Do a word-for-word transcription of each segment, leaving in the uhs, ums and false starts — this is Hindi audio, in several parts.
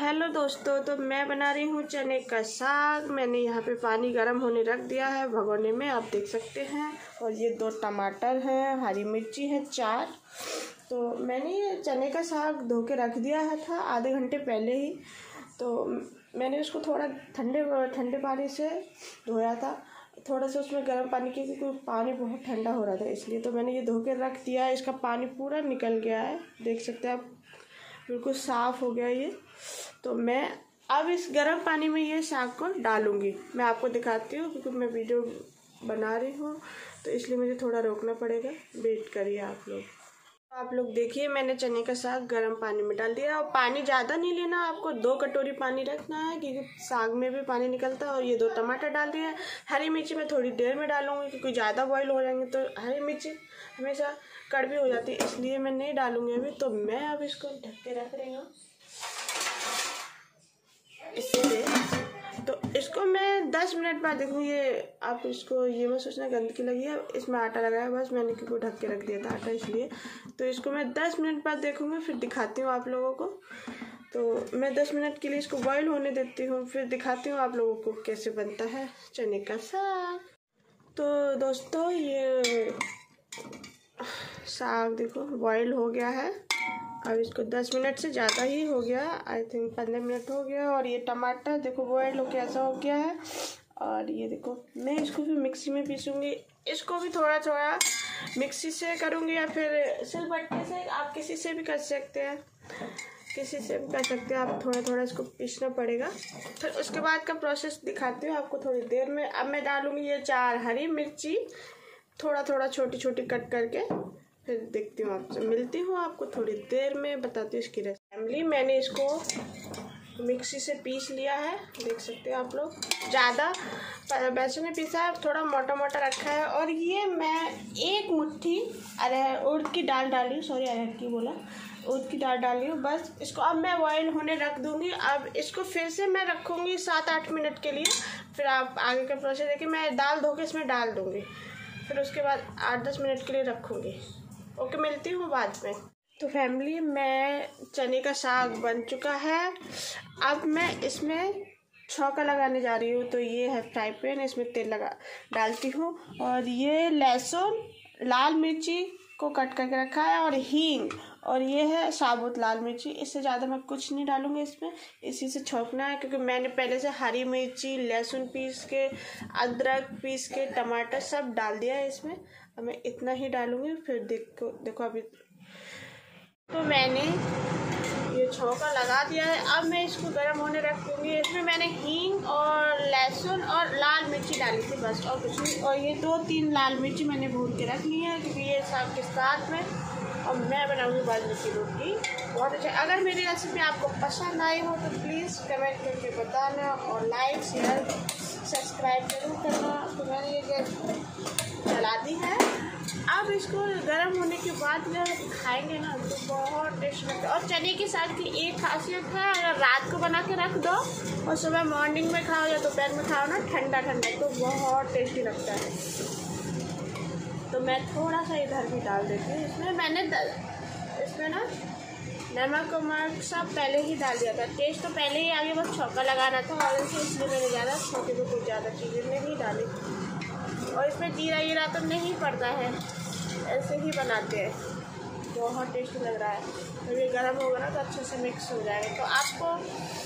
हेलो दोस्तों, तो मैं बना रही हूँ चने का साग। मैंने यहाँ पे पानी गर्म होने रख दिया है भगोने में, आप देख सकते हैं। और ये दो टमाटर हैं, हरी मिर्ची है चार। तो मैंने ये चने का साग धो के रख दिया है था आधे घंटे पहले ही। तो मैंने उसको थोड़ा ठंडे ठंडे पानी से धोया था, थोड़ा सा उसमें गर्म पानी किया क्योंकि पानी बहुत ठंडा हो रहा था इसलिए। तो मैंने ये धो के रख दिया है, इसका पानी पूरा निकल गया है, देख सकते हैं आप, बिल्कुल साफ़ हो गया ये। तो मैं अब इस गर्म पानी में ये साग को डालूंगी। मैं आपको दिखाती हूँ क्योंकि मैं वीडियो बना रही हूँ तो इसलिए मुझे थोड़ा रोकना पड़ेगा। वेट करिए आप लोग। आप लोग देखिए, मैंने चने का साग गर्म पानी में डाल दिया। और पानी ज़्यादा नहीं लेना, आपको दो कटोरी पानी रखना है क्योंकि साग में भी पानी निकलता है। और ये दो टमाटर डाल दिया। हरी मिर्ची मैं थोड़ी देर में डालूंगी क्योंकि ज़्यादा बॉईल हो जाएंगे तो हरी मिर्ची हमेशा कड़वी हो जाती है, इसलिए मैं नहीं डालूंगी अभी। तो मैं अब इसको ढक के रख रही हूँ इसलिए। तो इसको मैं दस मिनट बाद देखूँगी। ये आप इसको ये मत सोचना गंदगी लगी है, इसमें आटा लगा है बस, मैंने क्योंकि ढक के रख दिया था आटा इसलिए। तो इसको मैं दस मिनट बाद देखूँगी, फिर दिखाती हूँ आप लोगों को। तो मैं दस मिनट के लिए इसको बॉईल होने देती हूँ, फिर दिखाती हूँ आप लोगों को कैसे बनता है चने का साग। तो दोस्तों ये साग देखो बॉईल हो गया है। अब इसको दस मिनट से ज़्यादा ही हो गया, आई थिंक पंद्रह मिनट हो गया। और ये टमाटर देखो बॉयल होकर ऐसा हो गया है। और ये देखो मैं इसको भी मिक्सी में पीसूँगी। इसको भी थोड़ा थोड़ा मिक्सी से करूँगी या फिर सिलबट्टे से, आप किसी से भी कर सकते हैं, किसी से भी कर सकते हैं। आप थोड़ा थोड़ा इसको पीसना पड़ेगा। फिर उसके बाद का प्रोसेस दिखाती हूँ आपको थोड़ी देर में। अब मैं डालूँगी ये चार हरी मिर्ची, थोड़ा थोड़ा छोटी छोटी कट करके। फिर देखती हूँ आपसे, मिलती हूँ आपको थोड़ी देर में, बताती हूँ इसकी रेसिपी। फैमिली मैंने इसको मिक्सी से पीस लिया है, देख सकते हैं आप लोग। ज़्यादा वैसे नहीं पीसा है, थोड़ा मोटा मोटा रखा है। और ये मैं एक मुट्ठी अरहर उड़द की दाल डाली हूँ, सॉरी अरहर की बोला, उड़द की दाल डाली हूँ बस। इसको अब मैं बॉयल होने रख दूँगी। अब इसको फिर से मैं रखूँगी सात आठ मिनट के लिए। फिर आप आगे का प्रोसेस देखिए। मैं दाल धो के इसमें डाल दूँगी, फिर उसके बाद आठ दस मिनट के लिए रखूँगी। ओके, मिलती हूँ बाद में। तो फैमिली मैं चने का साग बन चुका है। अब मैं इसमें छौंका लगाने जा रही हूँ। तो ये है फ्राई पैन, इसमें तेल लगा डालती हूँ। और ये लहसुन, लाल मिर्ची को कट करके रखा है और हींग, और ये है साबुत लाल मिर्ची। इससे ज़्यादा मैं कुछ नहीं डालूँगी इसमें, इसी से छौंकना है क्योंकि मैंने पहले से हरी मिर्ची, लहसुन पीस के, अदरक पीस के, टमाटर सब डाल दिया है इसमें। अब मैं इतना ही डालूँगी। फिर देखो देखो अभी तो मैंने ये छौंका लगा दिया है। अब मैं इसको गर्म होने रख दूँगी। इसमें मैंने हींग और लहसुन और लाल मिर्ची डाली थी बस, और कुछ नहीं। और ये दो तीन लाल मिर्ची मैंने भून के रख ली है क्योंकि ये साग के साथ में। और मैं बनाऊँगी बाजरे की रोटी, बहुत अच्छा। अगर मेरी रेसिपी आपको पसंद आई हो तो प्लीज़ कमेंट करके बताना, और लाइक शेयर सब्सक्राइब जरूर करना। तो मैंने ये गैस जला दी है। अब इसको गर्म होने के बाद जब खाएंगे ना तो बहुत टेस्ट लगता है। और चने के साग की एक खासियत है, अगर रात को बना के रख दो और सुबह मॉर्निंग में खाओ या दोपहर में खाओ ना ठंडा ठंडा, तो बहुत टेस्टी लगता है। तो मैं थोड़ा सा इधर भी डाल देती हूँ। इसमें मैंने इसमें ना नमक और मिर्च सब पहले ही डाल दिया था। टेस्ट तो पहले ही आगे, बस छौंका लगाना था ऑयल से, इसलिए मैंने ज़्यादा छोटे में कुछ ज़्यादा चीज़ें नहीं डाली। और इसमें जीरा वीरा तो नहीं पड़ता है, ऐसे ही बनाते हैं। बहुत टेस्टी लग रहा है। जब ये गर्म होगा ना तो अच्छे से मिक्स हो जाएगा। तो आपको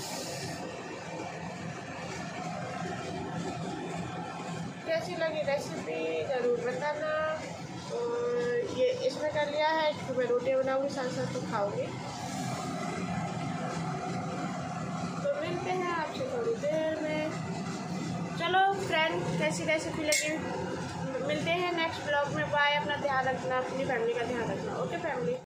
कैसी लगी रेसिपी ज़रूर बताना। और ये इसमें कर लिया है कि मैं रोटी बनाऊँगी साथ साथ तो खाऊँगी। तो मिलते हैं आपसे थोड़ी देर में। चलो फ्रेंड, कैसी रेसिपी लगी मिलते हैं नेक्स्ट ब्लॉग में। बाय, अपना ध्यान रखना, अपनी फैमिली का ध्यान रखना। Okay family.